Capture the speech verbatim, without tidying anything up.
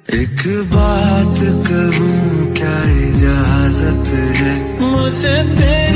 एक बात कहूँ क्या इजाजत है मुझे तेरे